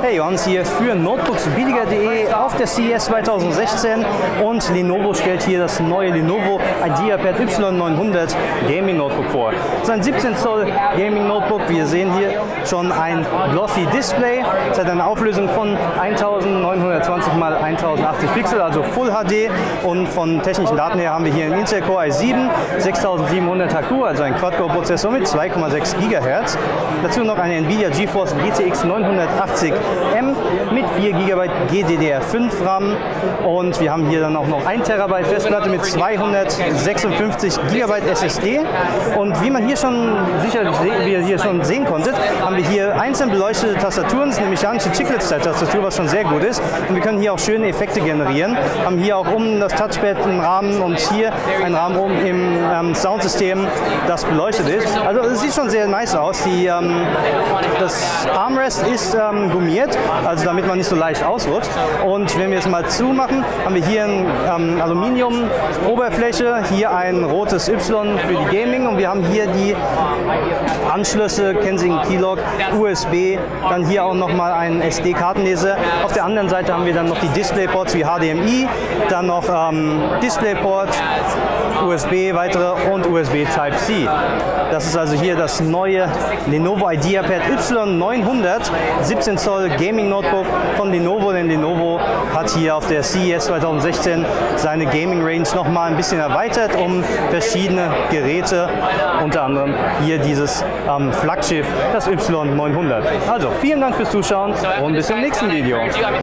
Hey, Johannes hier für Notebooksbilliger.de auf der CES 2016 und Lenovo stellt hier das neue Lenovo IdeaPad Y900 Gaming Notebook vor. Es ist ein 17 Zoll Gaming Notebook. Wir sehen hier schon ein glossy Display. Es hat eine Auflösung von 1920 x 1080 Pixel, also Full HD, und von technischen Daten her haben wir hier einen Intel Core i7 6700 HQ, also ein Quad-Core-Prozessor mit 2,6 GHz. Dazu noch eine Nvidia GeForce GTX 980M mit 4 GB GDDR5 RAM, und wir haben hier dann auch noch 1 TB Festplatte mit 256 GB SSD. Und wie man hier schon sicherlich sehen konntet, haben wir hier einzeln beleuchtete Tastaturen. Das ist eine mechanische Chiclet-Tastatur, was schon sehr gut ist. Und wir können hier auch schöne Effekte generieren. Haben hier auch um das Touchpad einen Rahmen und hier einen Rahmen oben im Soundsystem, das beleuchtet ist. Also es sieht schon sehr nice aus. Das Armrest ist gummiert, also damit man nicht so leicht ausrutscht. Und wenn wir es mal zumachen, haben wir hier eine Aluminium-Oberfläche, hier ein rotes Y für die Gaming, und wir haben hier die Anschlüsse, Kensington Keylog, USB, dann hier auch nochmal einen SD-Kartenleser. Auf der anderen Seite haben wir dann noch die Displayports wie HDMI, dann noch Displayport, USB weitere und USB Type-C. Das ist also hier das neue Lenovo IdeaPad Y900 17 Zoll Gaming Notebook von Lenovo, denn Lenovo hat hier auf der CES 2016 seine Gaming Range nochmal ein bisschen erweitert um verschiedene Geräte, unter anderem hier dieses Flaggschiff, das Y900. Also vielen Dank fürs Zuschauen und bis zum nächsten Video.